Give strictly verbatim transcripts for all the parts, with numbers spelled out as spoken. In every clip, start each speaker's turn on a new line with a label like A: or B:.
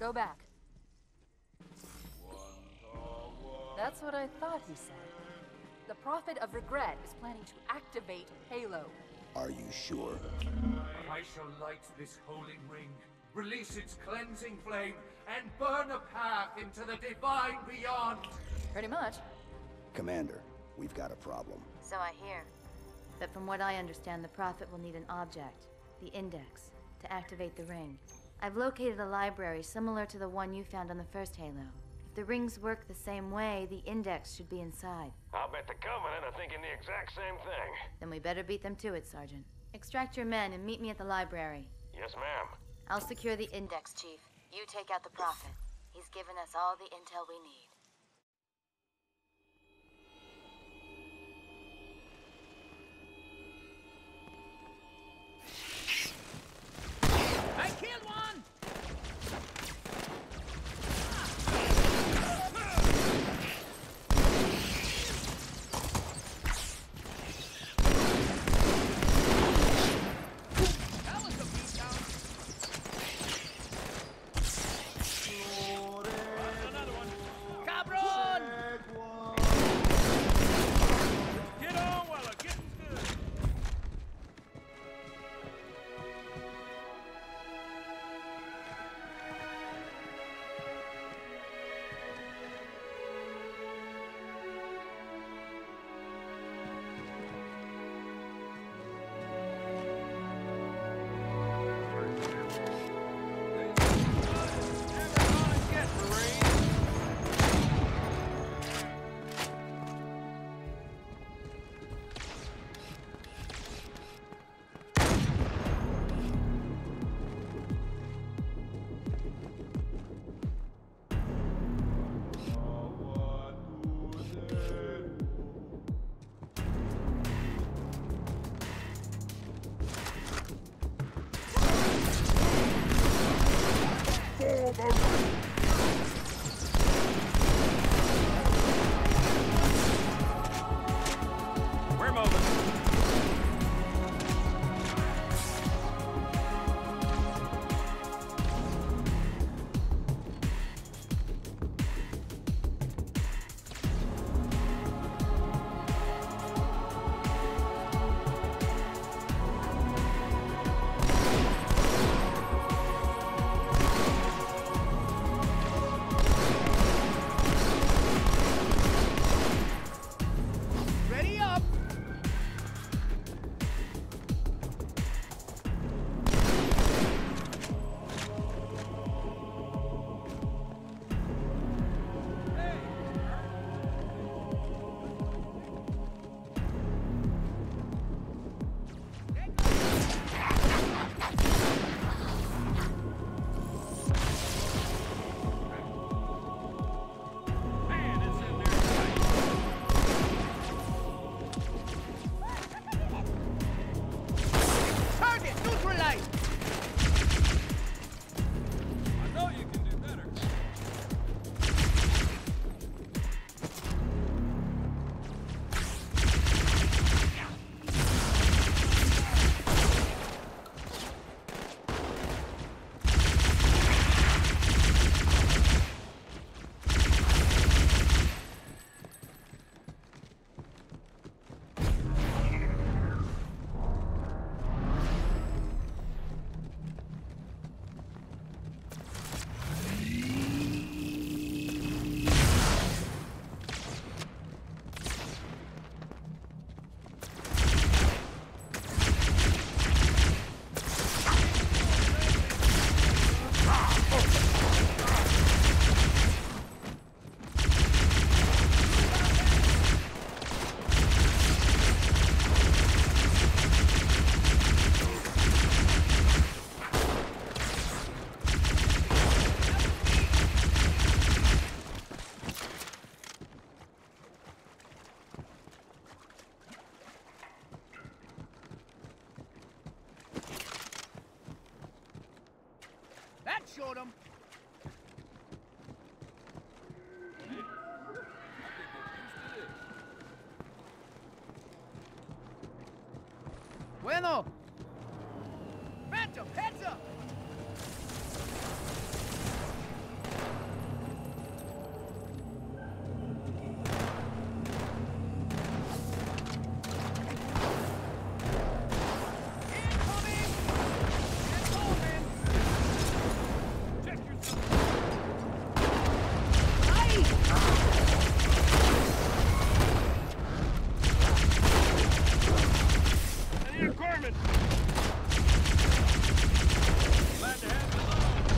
A: Go back. That's what I thought he said. The Prophet of Regret is planning to activate Halo.
B: Are you sure?
C: I shall light this holy ring, release its cleansing flame, and burn a path into the divine beyond.
A: Pretty much.
B: Commander, we've got a problem.
D: So I hear. But from what I understand, the Prophet will need an object, the Index, to activate the ring. I've located a library similar to the one you found on the first Halo. If the rings work the same way, the Index should be inside.
E: I'll bet the Covenant are thinking the exact same thing.
D: Then we better beat them to it, Sergeant. Extract your men and meet me at the library.
E: Yes, ma'am.
D: I'll secure the Index, Chief. You take out the Prophet. He's given us all the intel we need.
F: I killed one! That was a beatdown. Another one. Cabron! Get on while I'm getting good. We're moving. Ready up! Man, it's in there tight. Target neutralized! I know you can do better. That showed him. Bueno. Phantom, heads up. moving! Glad to have you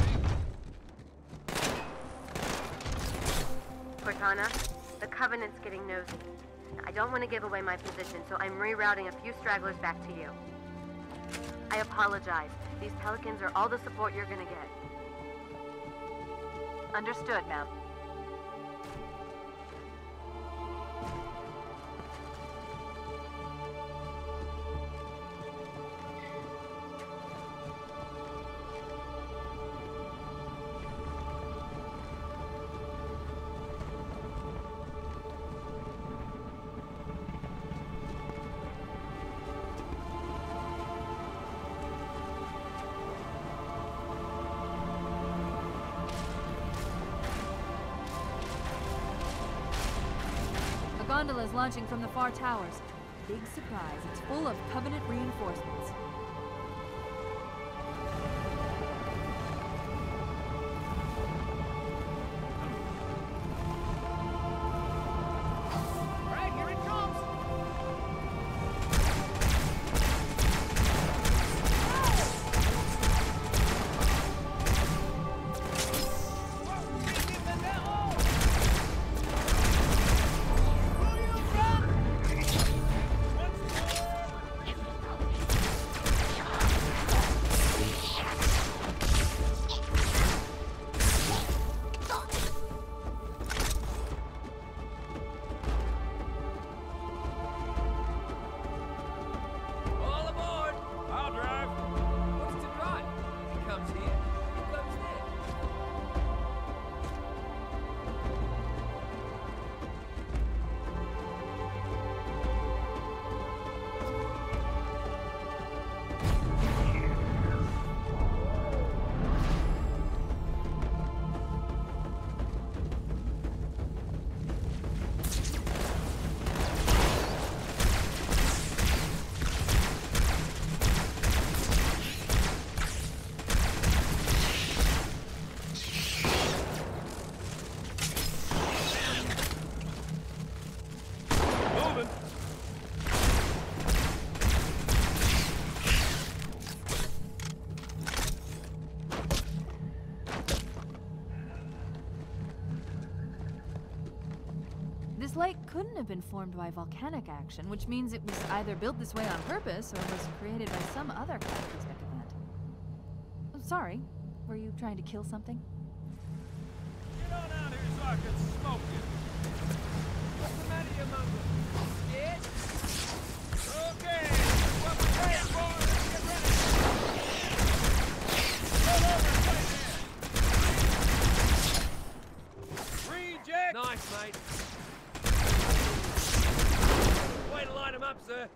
F: along.
D: Cortana, the Covenant's getting nosy. I don't want to give away my position, so I'm rerouting a few stragglers back to you. I apologize. These Pelicans are all the support you're gonna get. Understood, ma'am.
A: Gondola is launching from the far towers. Big surprise, it's full of Covenant reinforcements.
F: All right, here it comes!
A: This lake couldn't have been formed by volcanic action, which means it was either built this way on purpose or was created by some other cataclysmic event. I'm sorry, were you trying to kill something?
F: Get on out here so I can smoke you. What's the matter, you mongrel? Scared? Okay, this is what we're praying for. Let's get ready. Roll over right there. Reject! Nice, mate. Way to line him up, sir.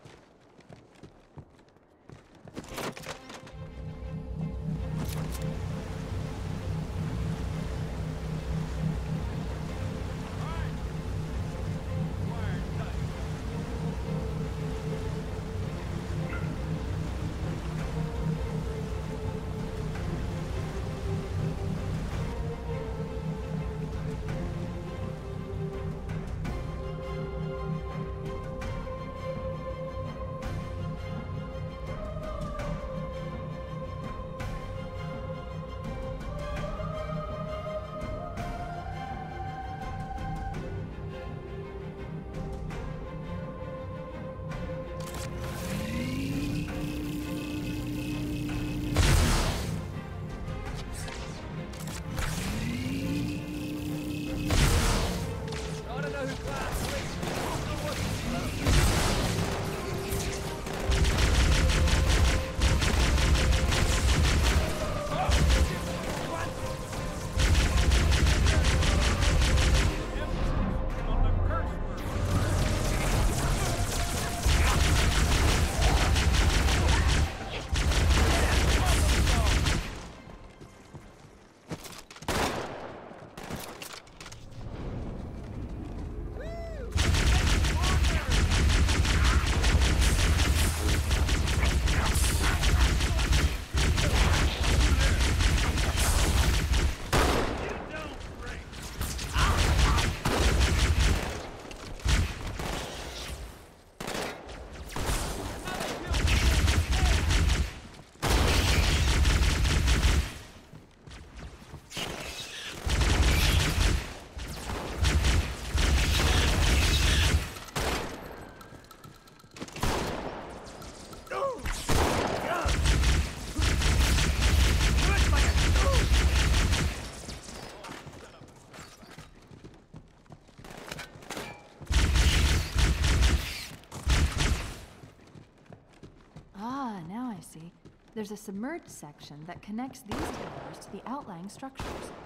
A: see, there's a submerged section that connects these towers to the outlying structures.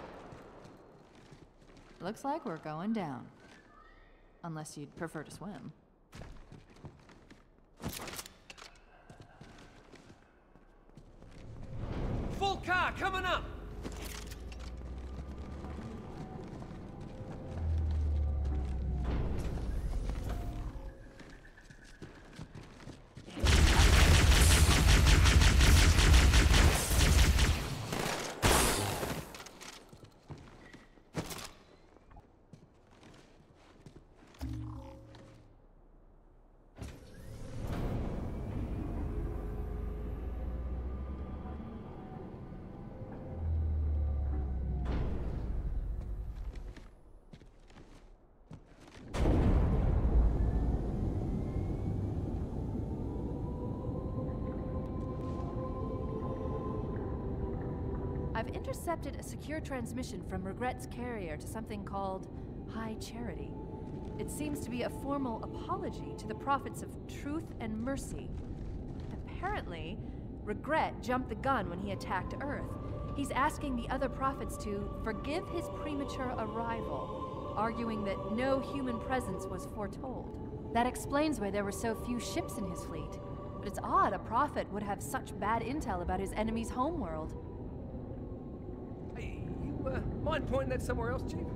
A: Looks like we're going down. Unless you'd prefer to swim.
F: Full car coming up!
A: I've intercepted a secure transmission from Regret's carrier to something called High Charity. It seems to be a formal apology to the prophets of truth and mercy. Apparently, Regret jumped the gun when he attacked Earth. He's asking the other prophets to forgive his premature arrival, arguing that no human presence was foretold. That explains why there were so few ships in his fleet. But it's odd a prophet would have such bad intel about his enemy's homeworld.
F: Hey, you uh, mind pointing that somewhere else, Chief?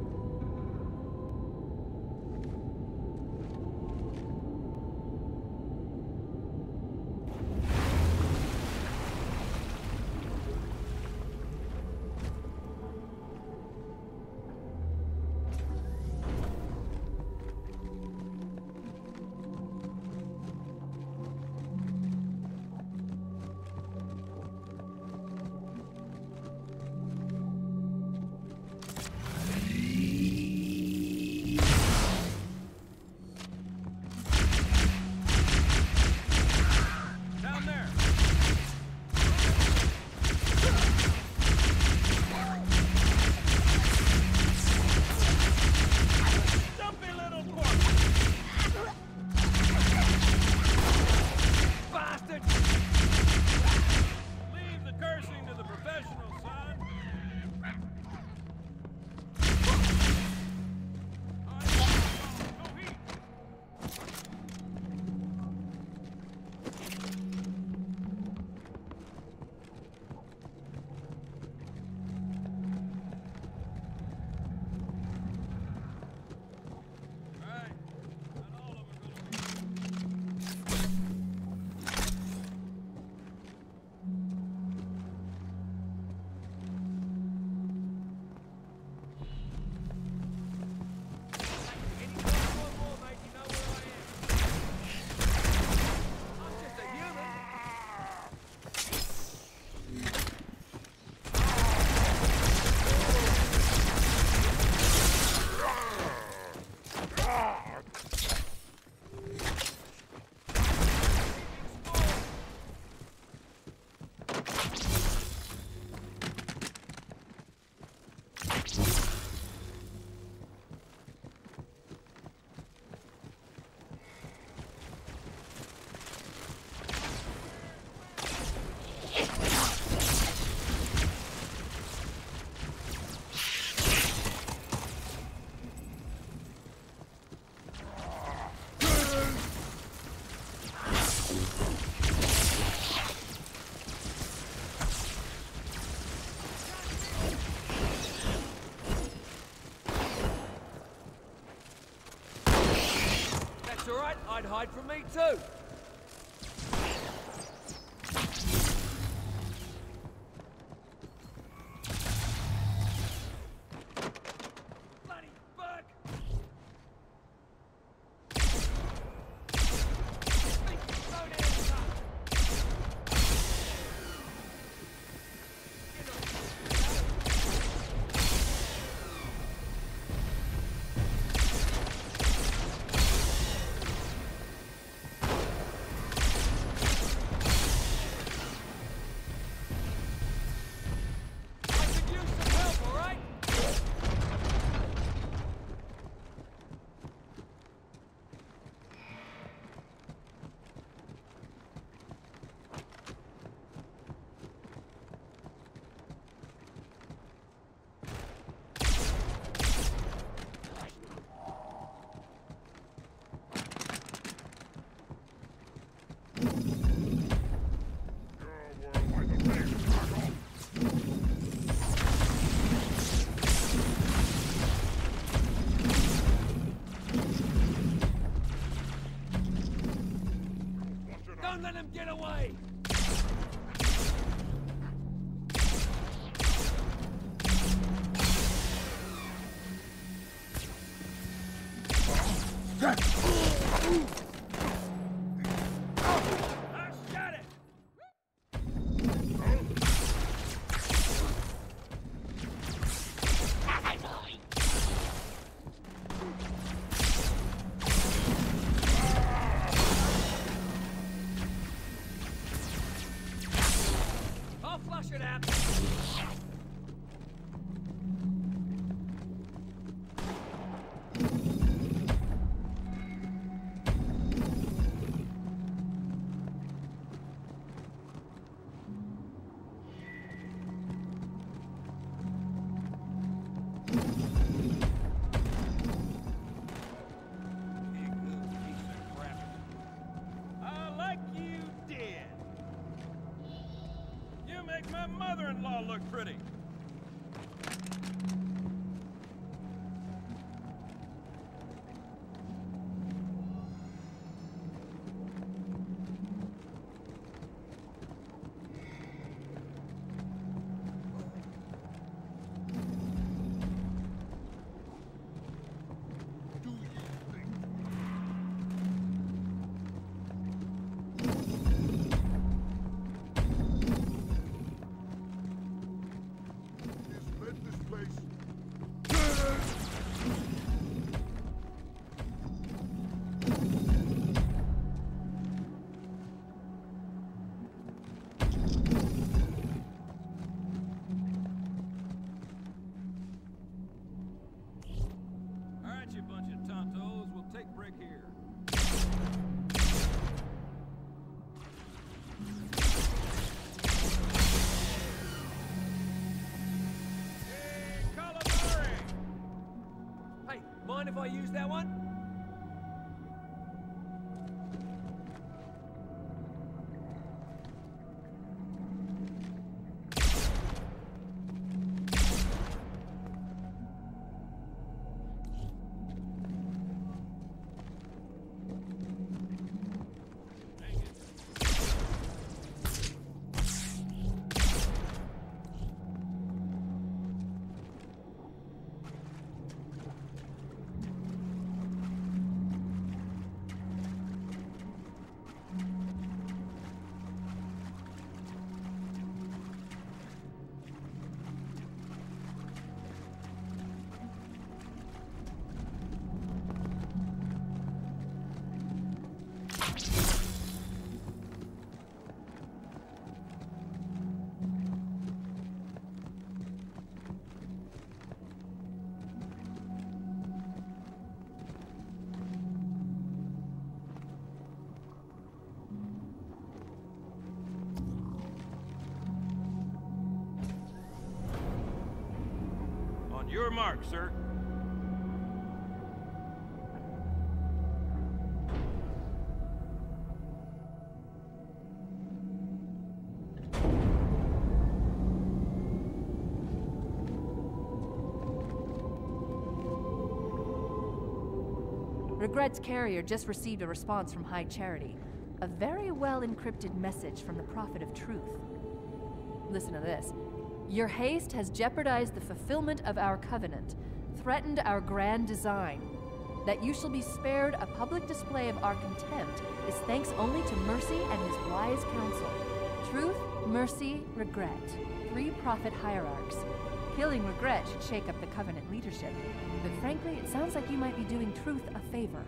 F: Alright, I'd hide from me too. Bloody bug! Don't let him get away! I shot it! I'll flush it out. I like you dead. You make my mother-in-law look pretty. All right, you bunch of tontos, we'll take break here. Hey, calamari! Hey, mind if I use that one? On your mark, sir.
A: Regret's carrier just received a response from High Charity. A very well-encrypted message from the Prophet of Truth. Listen to this. Your haste has jeopardized the fulfillment of our covenant, threatened our grand design. That you shall be spared a public display of our contempt is thanks only to Mercy and his wise counsel. Truth, Mercy, Regret. Three prophet hierarchs. Killing Regret should shake up the covenant leadership. But frankly, it sounds like you might be doing Truth a favor.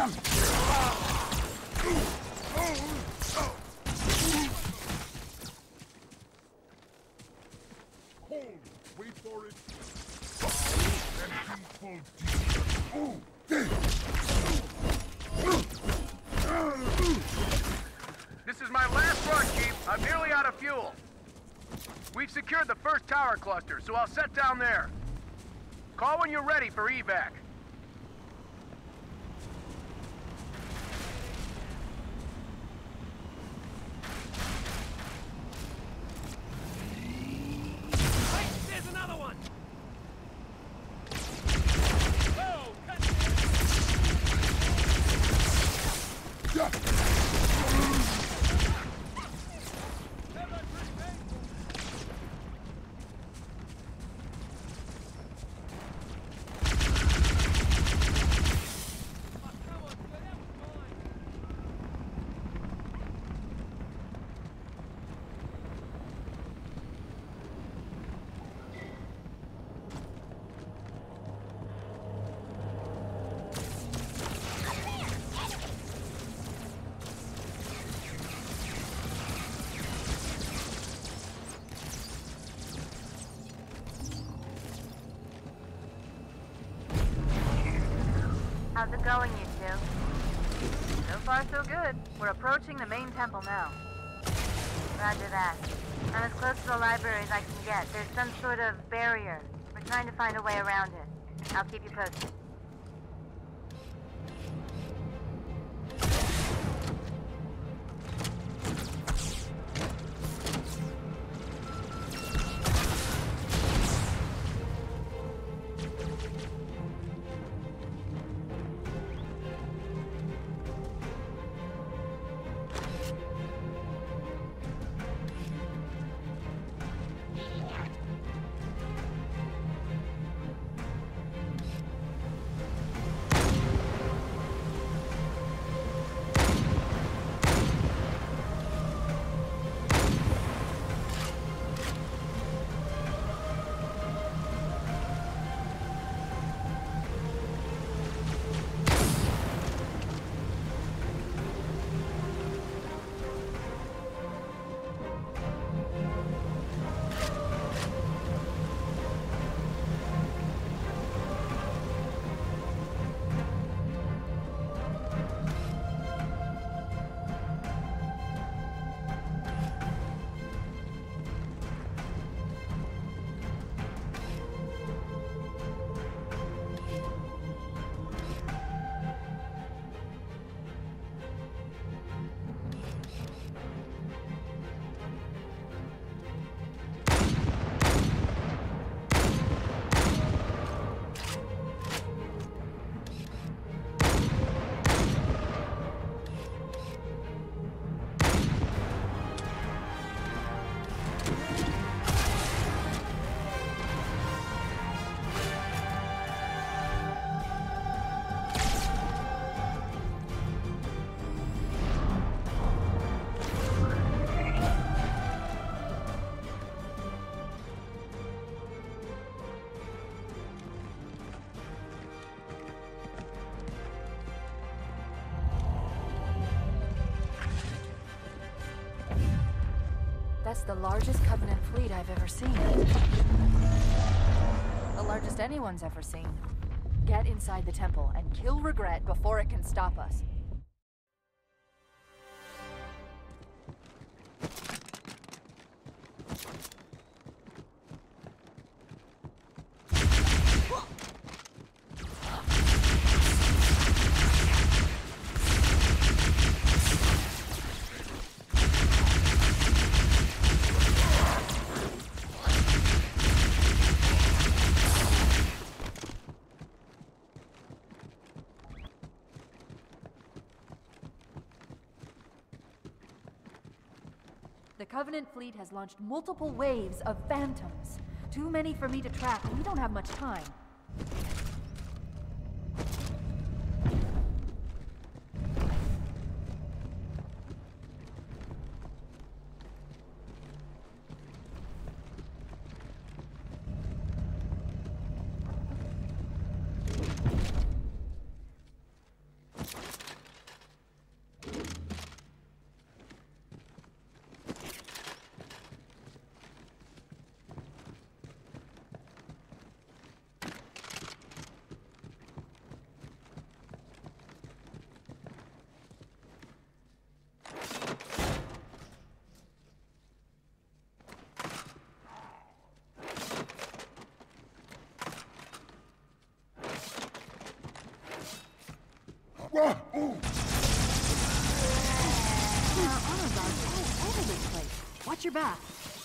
G: Wait for it.
H: This is my last run, Chief. I'm nearly out of fuel. We've secured the first tower cluster, so I'll set down there. Call when you're ready for evac.
D: How's it going, you two? So far, so good. We're approaching the main temple now. Roger that. I'm as close to the library as I can get. There's some sort of barrier. We're trying to find a way around it. I'll keep you posted.
A: That's the largest Covenant fleet I've ever seen. The largest anyone's ever seen. Get inside the temple and kill Regret before it can stop us. The Covenant fleet has launched multiple waves of phantoms. Too many for me to track, and we don't have much time.
G: There are honor guards all over this place. Watch your back.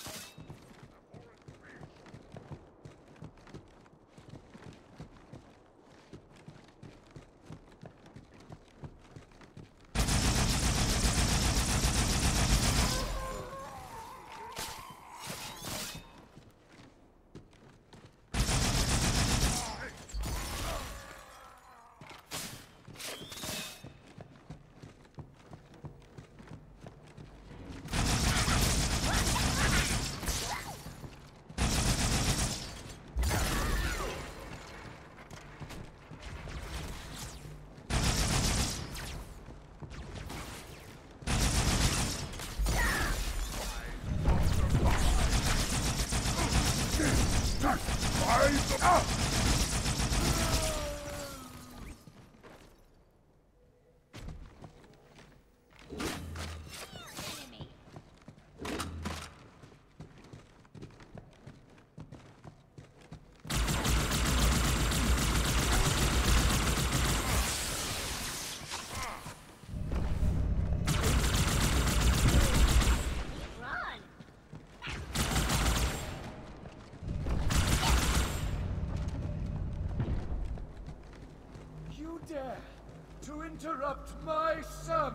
C: Dare to interrupt my sermon!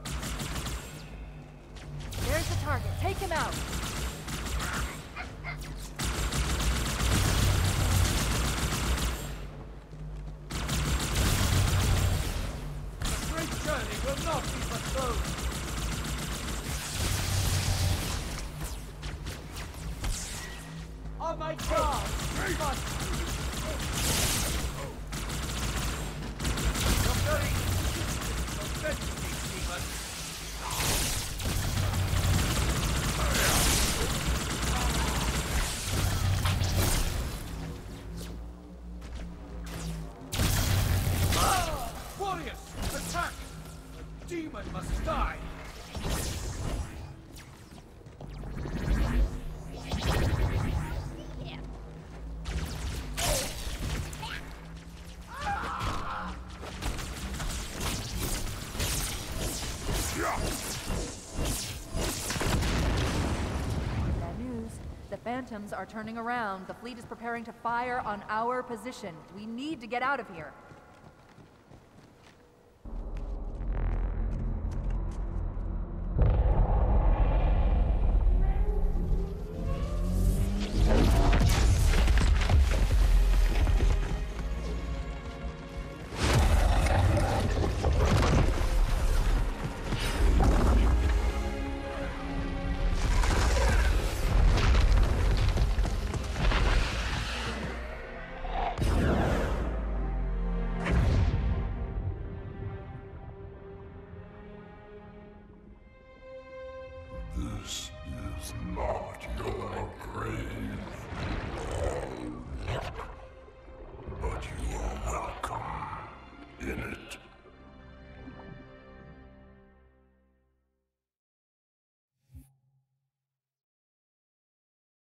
A: There's the target. Take him out!
C: The great journey will not be postponed! On my guard! We must... Warriors, attack! The demon must die!
A: Bad news. The Phantoms are turning around. The fleet is preparing to fire on our position. We need to get out of here.